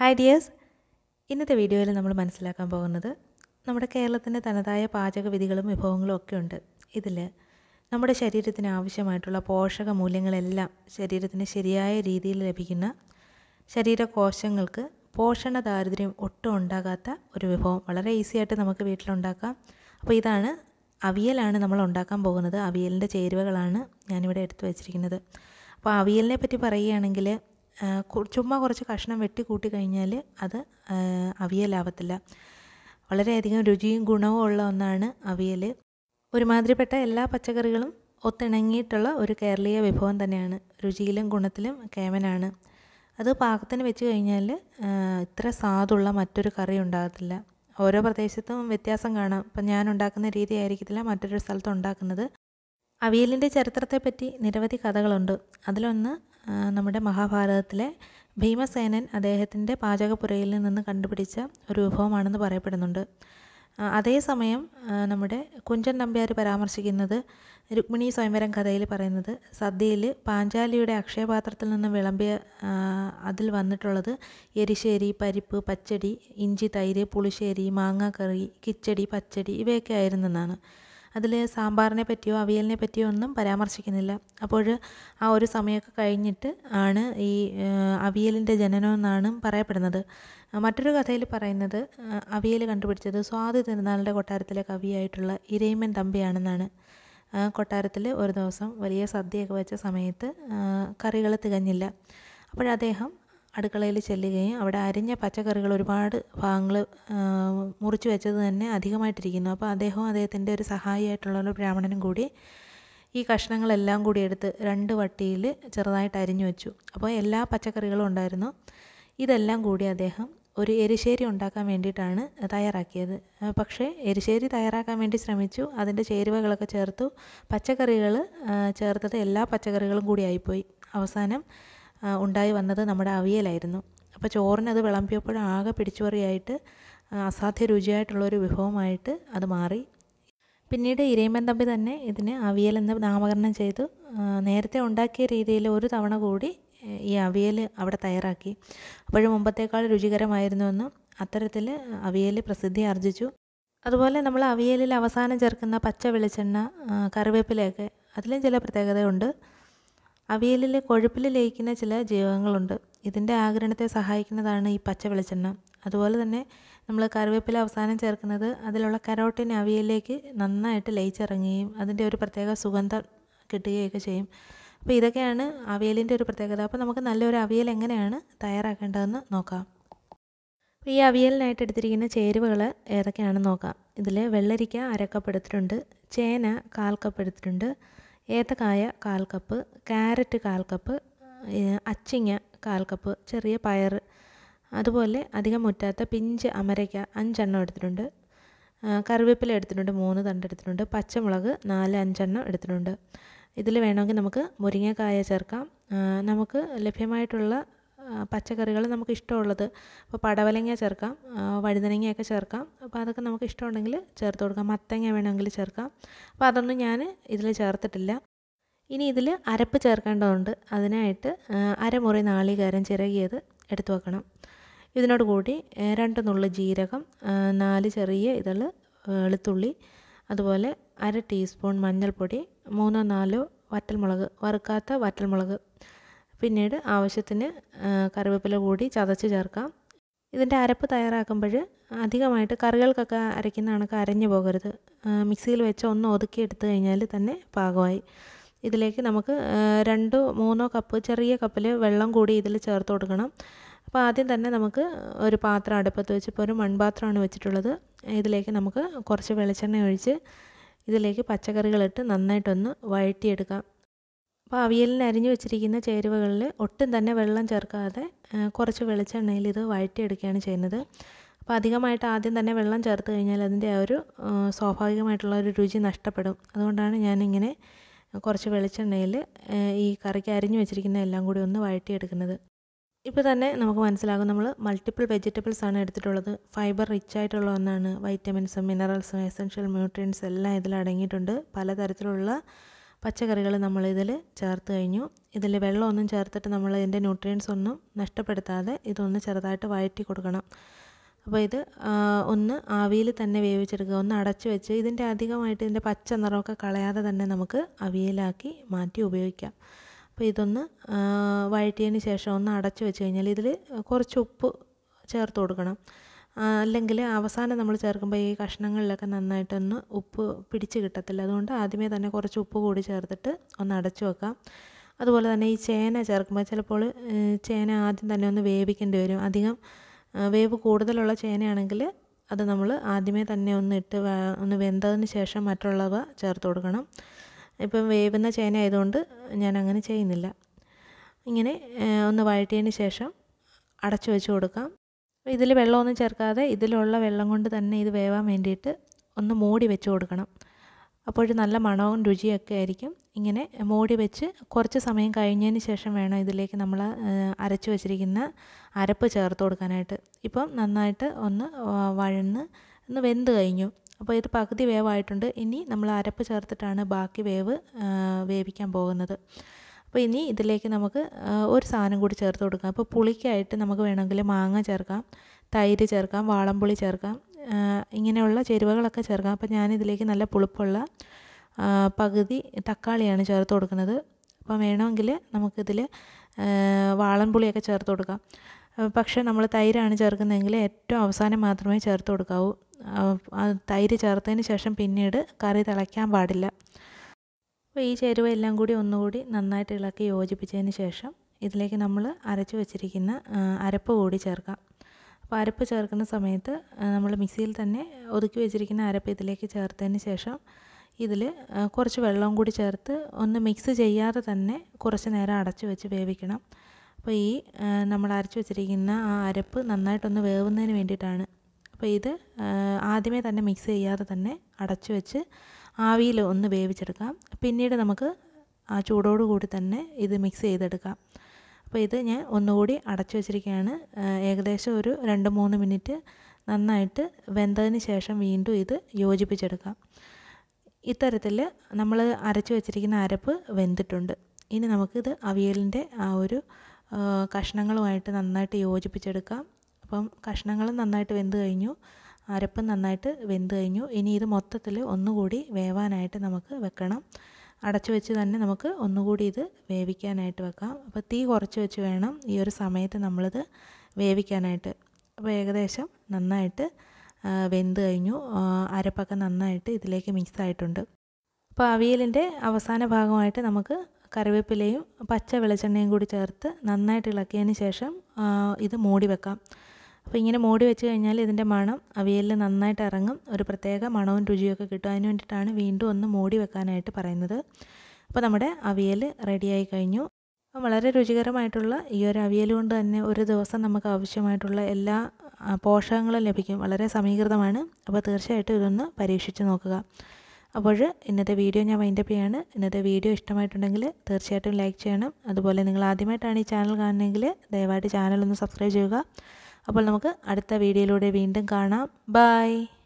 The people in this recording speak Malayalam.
ഹായ് ഡിയേഴ്സ്, ഇന്നത്തെ വീഡിയോയിൽ നമ്മൾ മനസ്സിലാക്കാൻ പോകുന്നത് നമ്മുടെ കേരളത്തിൻ്റെ തനതായ പാചകവിധികളും വിഭവങ്ങളും ഒക്കെ ഉണ്ട്. ഇതിൽ നമ്മുടെ ശരീരത്തിന് ആവശ്യമായിട്ടുള്ള പോഷക മൂല്യങ്ങളെല്ലാം ശരീരത്തിന് ശരിയായ രീതിയിൽ ലഭിക്കുന്ന, ശരീരകോശങ്ങൾക്ക് പോഷണ ദാരിദ്ര്യം ഒട്ടും ഉണ്ടാകാത്ത ഒരു വിഭവം വളരെ ഈസി ആയിട്ട് നമുക്ക് വീട്ടിലുണ്ടാക്കാം. അപ്പോൾ ഇതാണ് അവിയലാണ് നമ്മൾ ഉണ്ടാക്കാൻ പോകുന്നത്. അവിയലിൻ്റെ ചേരുവകളാണ് ഞാനിവിടെ എടുത്തു വച്ചിരിക്കുന്നത്. അപ്പോൾ അവിയലിനെ പറ്റി പറയുകയാണെങ്കിൽ ചുമ്മാ കുറച്ച് കഷ്ണം വെട്ടി കൂട്ടി കഴിഞ്ഞാൽ അത് അവിയലാവത്തില്ല. വളരെയധികം രുചിയും ഗുണവും ഉള്ള ഒന്നാണ് അവിയൽ. ഒരുമാതിരിപ്പെട്ട എല്ലാ പച്ചക്കറികളും ഒത്തിണങ്ങിയിട്ടുള്ള ഒരു കേരളീയ വിഭവം തന്നെയാണ്. രുചിയിലും ഗുണത്തിലും കേമനാണ്. അത് പാകത്തിന് വെച്ച് കഴിഞ്ഞാൽ ഇത്ര സ്വാദുള്ള മറ്റൊരു കറി ഉണ്ടാകത്തില്ല. ഓരോ പ്രദേശത്തും വ്യത്യാസം കാണാം. ഇപ്പം ഞാൻ ഉണ്ടാക്കുന്ന രീതി ആയിരിക്കത്തില്ല മറ്റൊരു സ്ഥലത്ത് ഉണ്ടാക്കുന്നത്. അവിയലിൻ്റെ ചരിത്രത്തെപ്പറ്റി നിരവധി കഥകളുണ്ട്. അതിലൊന്ന് നമ്മുടെ മഹാഭാരതത്തിലെ ഭീമസേനൻ അദ്ദേഹത്തിൻ്റെ പാചകപ്പുരയിൽ നിന്ന് കണ്ടുപിടിച്ച ഒരു വിഭവമാണെന്ന് പറയപ്പെടുന്നുണ്ട്. അതേസമയം നമ്മുടെ കുഞ്ചൻ നമ്പ്യാർ പരാമർശിക്കുന്നത്, രുക്മിണി സ്വയംവരം കഥയിൽ പറയുന്നത്, സദ്യയിൽ പാഞ്ചാലിയുടെ അക്ഷയപാത്രത്തിൽ നിന്ന് വിളമ്പിയ അതിൽ വന്നിട്ടുള്ളത് എരിശ്ശേരി, പരിപ്പ്, പച്ചടി, ഇഞ്ചി, തൈര്, പുളിശ്ശേരി, മാങ്ങാക്കറി, കിച്ചടി, പച്ചടി ഇവയൊക്കെ ആയിരുന്നെന്നാണ്. അതിൽ സാമ്പാറിനെ പറ്റിയോ അവിയലിനെ പറ്റിയോ ഒന്നും പരാമർശിക്കുന്നില്ല. അപ്പോൾ ആ ഒരു സമയമൊക്കെ കഴിഞ്ഞിട്ട് ആണ് ഈ അവിയലിൻ്റെ ജനനം എന്നാണ് പറയപ്പെടുന്നത്. മറ്റൊരു കഥയിൽ പറയുന്നത്, അവിയൽ കണ്ടുപിടിച്ചത് സ്വാതി തിരുനാളിൻ്റെ കൊട്ടാരത്തിലെ കവിയായിട്ടുള്ള ഇരയിമ്മൻ തമ്പിയാണെന്നാണ്. കൊട്ടാരത്തിൽ ഒരു ദിവസം വലിയ സദ്യയൊക്കെ വെച്ച സമയത്ത് കറികൾ തികഞ്ഞില്ല. അപ്പോഴദ്ദേഹം അടുക്കളയിൽ ചെല്ലുകയും അവിടെ അരിഞ്ഞ പച്ചക്കറികൾ ഒരുപാട് ഭാഗങ്ങൾ മുറിച്ച് വെച്ചത് തന്നെ അധികമായിട്ടിരിക്കുന്നു. അപ്പോൾ അദ്ദേഹത്തിൻ്റെ ഒരു സഹായിയായിട്ടുള്ള ഒരു ബ്രാഹ്മണനും കൂടി ഈ കഷ്ണങ്ങളെല്ലാം കൂടി എടുത്ത് 2 വട്ടിയിൽ ചെറുതായിട്ട് അരിഞ്ഞു വെച്ചു. അപ്പോൾ എല്ലാ പച്ചക്കറികളും ഉണ്ടായിരുന്നു. ഇതെല്ലാം കൂടി അദ്ദേഹം ഒരു എരിശ്ശേരി ഉണ്ടാക്കാൻ വേണ്ടിയിട്ടാണ് തയ്യാറാക്കിയത്. പക്ഷേ എരിശ്ശേരി തയ്യാറാക്കാൻ വേണ്ടി ശ്രമിച്ചു. അതിൻ്റെ ചേരുവകളൊക്കെ ചേർത്തു. പച്ചക്കറികൾ ചേർത്തത് എല്ലാ പച്ചക്കറികളും കൂടി ആയിപ്പോയി. അവസാനം ഉണ്ടായി വന്നത് നമ്മുടെ അവിയലായിരുന്നു. അപ്പോൾ ചോറിനത് വിളമ്പിയപ്പോൾ ആകെ പിടിച്ചുപറിയായിട്ട് അസാധ്യ രുചിയായിട്ടുള്ളൊരു വിഭവമായിട്ട് അത് മാറി. പിന്നീട് ഇരയിമ്മൻ തമ്പി തന്നെ ഇതിന് അവിയൽ എന്ന് നാമകരണം ചെയ്തു. നേരത്തെ ഉണ്ടാക്കിയ രീതിയിൽ ഒരു തവണ കൂടി ഈ അവിയൽ അവിടെ തയ്യാറാക്കി. അപ്പോഴും മുമ്പത്തേക്കാൾ രുചികരമായിരുന്നുവെന്നും അത്തരത്തിൽ അവിയൽ പ്രസിദ്ധി ആർജിച്ചു. അതുപോലെ നമ്മൾ അവിയലിൽ അവസാനം ചേർക്കുന്ന പച്ച വെളിച്ചെണ്ണ, കറിവേപ്പിലയൊക്കെ അതിലും ചില പ്രത്യേകതയുണ്ട്. അവിയലിൽ കൊഴുപ്പിൽ ലയിക്കുന്ന ചില ജീവകങ്ങളുണ്ട്. ഇതിൻ്റെ ആഗിരണത്തെ സഹായിക്കുന്നതാണ് ഈ പച്ച വെളിച്ചെണ്ണ. അതുപോലെ തന്നെ നമ്മൾ കറിവേപ്പില അവസാനം ചേർക്കുന്നത് അതിലുള്ള കരോട്ടിൻ അവിയലിലേക്ക് നന്നായിട്ട് ലയിച്ചിറങ്ങുകയും അതിൻ്റെ ഒരു പ്രത്യേക സുഗന്ധം കിട്ടുകയൊക്കെ ചെയ്യും. അപ്പോൾ ഇതൊക്കെയാണ് അവിയലിൻ്റെ ഒരു പ്രത്യേകത. അപ്പോൾ നമുക്ക് നല്ലൊരു അവിയൽ എങ്ങനെയാണ് തയ്യാറാക്കേണ്ടതെന്ന് നോക്കാം. ഈ അവിയലിനായിട്ട് എടുത്തിരിക്കുന്ന ചേരുവകൾ ഏതൊക്കെയാണെന്ന് നോക്കാം. ഇതിൽ വെള്ളരിക്ക 1/2 കപ്പ് എടുത്തിട്ടുണ്ട്, ചേന 1/4 കപ്പ് എടുത്തിട്ടുണ്ട്, ഏത്തക്കായ 1/4 കപ്പ്, ക്യാരറ്റ് 1/4 കപ്പ്, അച്ചിങ്ങ 1/4 കപ്പ്, ചെറിയ പയർ, അതുപോലെ അധികം മുറ്റാത്ത പിഞ്ച് അമരയ്ക്ക 5 എണ്ണം എടുത്തിട്ടുണ്ട്, കറിവേപ്പില എടുത്തിട്ടുണ്ട് 3 തണ്ട് എടുത്തിട്ടുണ്ട്, പച്ചമുളക് 4-5 എണ്ണം എടുത്തിട്ടുണ്ട്. ഇതിൽ വേണമെങ്കിൽ നമുക്ക് മുരിങ്ങക്കായ ചേർക്കാം. നമുക്ക് ലഭ്യമായിട്ടുള്ള പച്ചക്കറികൾ നമുക്ക് ഇഷ്ടമുള്ളത്, അപ്പോൾ പടവലങ്ങ ചേർക്കാം, വഴുതനങ്ങയൊക്കെ ചേർക്കാം. അപ്പോൾ അതൊക്കെ നമുക്ക് ഇഷ്ടമുണ്ടെങ്കിൽ ചേർത്ത് കൊടുക്കാം. മത്തങ്ങ വേണമെങ്കിൽ ചേർക്കാം. അപ്പോൾ അതൊന്നും ഞാൻ ഇതിൽ ചേർത്തിട്ടില്ല. ഇനി ഇതിൽ അരപ്പ് ചേർക്കേണ്ടതുണ്ട്. അതിനായിട്ട് 1/2 മുറി നാളികേരം ചിരകിയത് എടുത്തു വെക്കണം. ഇതിനോട് കൂടി 2 നുള്ള് ജീരകം, 4 ചെറിയ ഇതൾ വെളുത്തുള്ളി, അതുപോലെ 1/2 ടീസ്പൂൺ മഞ്ഞൾപ്പൊടി, 3-4 വറ്റൽമുളക്, വറുക്കാത്ത വറ്റൽമുളക്, പിന്നീട് ആവശ്യത്തിന് കറിവേപ്പില കൂടി ചതച്ച് ചേർക്കാം. ഇതിൻ്റെ അരപ്പ് തയ്യാറാക്കുമ്പോൾ അധികമായിട്ട് കറികൾക്കൊക്കെ അരയ്ക്കുന്ന കണക്ക് അരഞ്ഞു പോകരുത്. മിക്സിയിൽ വെച്ച് ഒന്ന് ഒതുക്കി എടുത്തു കഴിഞ്ഞാൽ തന്നെ പാകമായി. ഇതിലേക്ക് നമുക്ക് 2-3 കപ്പ് ചെറിയ കപ്പിൽ വെള്ളം കൂടി ഇതിൽ ചേർത്ത് കൊടുക്കണം. അപ്പോൾ ആദ്യം തന്നെ നമുക്ക് ഒരു പാത്രം അടുപ്പത്ത് വെച്ച്, ഇപ്പോൾ ഒരു മൺപാത്രമാണ് വെച്ചിട്ടുള്ളത്. ഇതിലേക്ക് നമുക്ക് കുറച്ച് വെളിച്ചെണ്ണ ഒഴിച്ച് ഇതിലേക്ക് പച്ചക്കറികളിട്ട് നന്നായിട്ടൊന്ന് വഴറ്റിയെടുക്കാം. അപ്പോൾ അവിയലിന് അരിഞ്ഞു വെച്ചിരിക്കുന്ന ചേരുവകളിൽ ഒട്ടും തന്നെ വെള്ളം ചേർക്കാതെ കുറച്ച് വെളിച്ചെണ്ണയിൽ ഇത് വഴറ്റിയെടുക്കുകയാണ് ചെയ്യുന്നത്. അപ്പോൾ അധികമായിട്ട് ആദ്യം തന്നെ വെള്ളം ചേർത്ത് കഴിഞ്ഞാൽ അതിൻ്റെ ആ ഒരു സ്വാഭാവികമായിട്ടുള്ള ഒരു രുചി നഷ്ടപ്പെടും. അതുകൊണ്ടാണ് ഞാനിങ്ങനെ കുറച്ച് വെളിച്ചെണ്ണയിൽ ഈ കറിക്ക് അരിഞ്ഞു വെച്ചിരിക്കുന്ന എല്ലാം കൂടി ഒന്ന് വഴറ്റിയെടുക്കുന്നത്. ഇപ്പോൾ തന്നെ നമുക്ക് മനസ്സിലാകും നമ്മൾ മൾട്ടിപ്പിൾ വെജിറ്റബിൾസ് ആണ് എടുത്തിട്ടുള്ളത്. ഫൈബർ റിച്ച് ആയിട്ടുള്ള ഒന്നാണ്. വൈറ്റമിൻസും മിനറൽസും എസൻഷ്യൽ ന്യൂട്രിയൻസ് എല്ലാം ഇതിൽ അടങ്ങിയിട്ടുണ്ട്. പലതരത്തിലുള്ള പച്ചക്കറികൾ നമ്മളിതിൽ ചേർത്ത് കഴിഞ്ഞു. ഇതിൽ വെള്ളമൊന്നും ചേർത്തിട്ട് നമ്മൾ ഇതിൻ്റെ ന്യൂട്രിയൻസ് ഒന്നും നഷ്ടപ്പെടുത്താതെ ഇതൊന്ന് ചെറുതായിട്ട് വഴറ്റി കൊടുക്കണം. അപ്പോൾ ഇത് ഒന്ന് ആവിയിൽ തന്നെ വേവിച്ചെടുക്കുക. ഒന്ന് അടച്ചു വെച്ച് ഇതിൻ്റെ അധികമായിട്ട് ഇതിൻ്റെ പച്ച നിറമൊക്കെ കളയാതെ തന്നെ നമുക്ക് അവിയലാക്കി മാറ്റി ഉപയോഗിക്കാം. അപ്പോൾ ഇതൊന്ന് വഴറ്റിയതിന് ശേഷം ഒന്ന് അടച്ചു വെച്ച് കഴിഞ്ഞാൽ ഇതിൽ കുറച്ച് ഉപ്പ് ചേർത്ത് കൊടുക്കണം. അല്ലെങ്കിൽ അവസാനം നമ്മൾ ചേർക്കുമ്പോൾ ഈ കഷ്ണങ്ങളിലൊക്കെ നന്നായിട്ടൊന്ന് ഉപ്പ് പിടിച്ച് കിട്ടത്തില്ല. അതുകൊണ്ട് ആദ്യമേ തന്നെ കുറച്ച് ഉപ്പ് കൂടി ചേർത്തിട്ട് ഒന്ന് അടച്ചു വെക്കാം. അതുപോലെ തന്നെ ഈ ചേന ചേർക്കുമ്പോൾ ചിലപ്പോൾ ചേന ആദ്യം തന്നെ ഒന്ന് വേവിക്കേണ്ടി വരും. അധികം വേവ് കൂടുതലുള്ള ചേനയാണെങ്കിൽ അത് നമ്മൾ ആദ്യമേ തന്നെ ഒന്ന് വെന്തതിന് ശേഷം മറ്റുള്ളവ ചേർത്ത് കൊടുക്കണം. ഇപ്പം വേവുന്ന ചേന ആയതുകൊണ്ട് ഞാൻ അങ്ങനെ ചെയ്യുന്നില്ല. ഇങ്ങനെ ഒന്ന് വഴറ്റിയതിന് ശേഷം അടച്ചു വെച്ച് കൊടുക്കാം. ഇതിൽ വെള്ളമൊന്നും ചേർക്കാതെ ഇതിലുള്ള വെള്ളം കൊണ്ട് തന്നെ ഇത് വേവാൻ വേണ്ടിയിട്ട് ഒന്ന് മൂടി വെച്ച് കൊടുക്കണം. അപ്പോൾ നല്ല മണവും രുചിയൊക്കെ ആയിരിക്കും. ഇങ്ങനെ മൂടി വെച്ച് കുറച്ച് സമയം കഴിഞ്ഞതിന് ശേഷം വേണം ഇതിലേക്ക് നമ്മൾ അരച്ച് വെച്ചിരിക്കുന്ന അരപ്പ് ചേർത്ത് കൊടുക്കാനായിട്ട്. ഇപ്പം നന്നായിട്ട് ഒന്ന് വെന്ത് കഴിഞ്ഞു. അപ്പോൾ ഇത് പകുതി വേവായിട്ടുണ്ട്. ഇനി നമ്മൾ അരപ്പ് ചേർത്തിട്ടാണ് ബാക്കി വേവിക്കാൻ പോകുന്നത്. അപ്പോൾ ഇനി ഇതിലേക്ക് നമുക്ക് ഒരു സാധനം കൂടി ചേർത്ത് കൊടുക്കാം. അപ്പോൾ പുളിക്കായിട്ട് നമുക്ക് വേണമെങ്കിൽ മാങ്ങ ചേർക്കാം, തൈര് ചേർക്കാം, വാളംപുളി ചേർക്കാം, ഇങ്ങനെയുള്ള ചേരുവകളൊക്കെ ചേർക്കാം. അപ്പോൾ ഞാനിതിലേക്ക് നല്ല പുളിപ്പുള്ള പകുതി തക്കാളിയാണ് ചേർത്ത് കൊടുക്കുന്നത്. അപ്പോൾ വേണമെങ്കിൽ നമുക്കിതിൽ വാളംപുളിയൊക്കെ ചേർത്ത് കൊടുക്കാം. പക്ഷേ നമ്മൾ തൈരാണ് ചേർക്കുന്നതെങ്കിൽ ഏറ്റവും അവസാനം മാത്രമേ ചേർത്ത് കൊടുക്കാവൂ. തൈര് ചേർത്തതിന് ശേഷം പിന്നീട് കറി തിളയ്ക്കാൻ പാടില്ല. അപ്പോൾ ഈ ചേരുവ എല്ലാം കൂടി ഒന്നുകൂടി നന്നായിട്ട് ഇളക്കി യോജിപ്പിച്ചതിന് ശേഷം ഇതിലേക്ക് നമ്മൾ അരച്ച് വെച്ചിരിക്കുന്ന അരപ്പ് കൂടി ചേർക്കാം. അപ്പോൾ അരപ്പ് ചേർക്കുന്ന സമയത്ത് നമ്മൾ മിക്സിയിൽ തന്നെ ഒതുക്കി വെച്ചിരിക്കുന്ന അരപ്പ് ഇതിലേക്ക് ചേർത്തതിന് ശേഷം ഇതിൽ കുറച്ച് വെള്ളവും കൂടി ചേർത്ത് ഒന്ന് മിക്സ് ചെയ്യാതെ തന്നെ കുറച്ച് നേരം അടച്ചു വെച്ച് വേവിക്കണം. അപ്പോൾ ഈ നമ്മൾ അരച്ച് വെച്ചിരിക്കുന്ന ആ അരപ്പ് നന്നായിട്ടൊന്ന് വേവുന്നതിന് വേണ്ടിയിട്ടാണ്. അപ്പോൾ ഇത് ആദ്യമേ തന്നെ മിക്സ് ചെയ്യാതെ തന്നെ അടച്ചു വെച്ച് ആവിയിൽ ഒന്ന് വേവിച്ചെടുക്കാം. പിന്നീട് നമുക്ക് ആ ചൂടോട് കൂടി തന്നെ ഇത് മിക്സ് ചെയ്തെടുക്കാം. അപ്പോൾ ഇത് ഞാൻ ഒന്നുകൂടി അടച്ചു വെച്ചിരിക്കുകയാണ്. ഏകദേശം ഒരു 2-3 മിനിറ്റ് നന്നായിട്ട് വെന്തതിന് ശേഷം വീണ്ടും ഇത് യോജിപ്പിച്ചെടുക്കാം. ഇത്തരത്തിൽ നമ്മൾ അരച്ചു വെച്ചിരിക്കുന്ന അരപ്പ് വെന്തിട്ടുണ്ട്. ഇനി നമുക്കിത് അവിയലിൻ്റെ ആ ഒരു കഷ്ണങ്ങളുമായിട്ട് നന്നായിട്ട് യോജിപ്പിച്ചെടുക്കാം. അപ്പം കഷ്ണങ്ങളും നന്നായിട്ട് വെന്ത് കഴിഞ്ഞു, അരപ്പും നന്നായിട്ട് വെന്ത് കഴിഞ്ഞു. ഇനി ഇത് മൊത്തത്തിൽ ഒന്നുകൂടി വേവാനായിട്ട് നമുക്ക് വെക്കണം. അടച്ചു വെച്ച് തന്നെ നമുക്ക് ഒന്നുകൂടി ഇത് വേവിക്കാനായിട്ട് വെക്കാം. അപ്പോൾ തീ കുറച്ച് വെച്ച് വേണം ഈ ഒരു സമയത്ത് നമ്മളിത് വേവിക്കാനായിട്ട്. അപ്പോൾ ഏകദേശം നന്നായിട്ട് വെന്ത് കഴിഞ്ഞു, അരപ്പൊക്കെ നന്നായിട്ട് ഇതിലേക്ക് മിക്സ് ആയിട്ടുണ്ട്. അപ്പോൾ അവിയലിൻ്റെ അവസാന ഭാഗമായിട്ട് നമുക്ക് കറിവേപ്പിലയും പച്ച വെളിച്ചെണ്ണയും കൂടി ചേർത്ത് നന്നായിട്ട് ഇളക്കിയതിന് ശേഷം ഇത് മൂടി വെക്കാം. അപ്പോൾ ഇങ്ങനെ മൂടി വെച്ച് കഴിഞ്ഞാൽ ഇതിൻ്റെ മണം അവിയലിൽ നന്നായിട്ട് ഇറങ്ങും. ഒരു പ്രത്യേക മണവും രുചിയൊക്കെ കിട്ടും. അതിന് വേണ്ടിയിട്ടാണ് വീണ്ടും ഒന്ന് മൂടി വെക്കാനായിട്ട് പറയുന്നത്. അപ്പോൾ നമ്മുടെ അവിയൽ റെഡിയായി കഴിഞ്ഞു. അപ്പോൾ വളരെ രുചികരമായിട്ടുള്ള ഈ ഒരു അവിയൽ കൊണ്ട് തന്നെ ഒരു ദിവസം നമുക്ക് ആവശ്യമായിട്ടുള്ള എല്ലാ പോഷകങ്ങളും ലഭിക്കും. വളരെ സമീകൃതമാണ്. അപ്പോൾ തീർച്ചയായിട്ടും ഇതൊന്ന് പരീക്ഷിച്ച് നോക്കുക. അപ്പോൾ ഇന്നത്തെ വീഡിയോ ഞാൻ വൈൻഡപ്പ് ചെയ്യാണ്. ഇന്നത്തെ വീഡിയോ ഇഷ്ടമായിട്ടുണ്ടെങ്കിൽ തീർച്ചയായിട്ടും ലൈക്ക് ചെയ്യണം. അതുപോലെ നിങ്ങൾ ആദ്യമായിട്ടാണ് ഈ ചാനൽ കാണുന്നതെങ്കിൽ ദയവായിട്ട് ചാനൽ ഒന്ന് സബ്സ്ക്രൈബ് ചെയ്യുക. അപ്പോൾ നമുക്ക് അടുത്ത വീഡിയോയിലൂടെ വീണ്ടും കാണാം. ബൈ.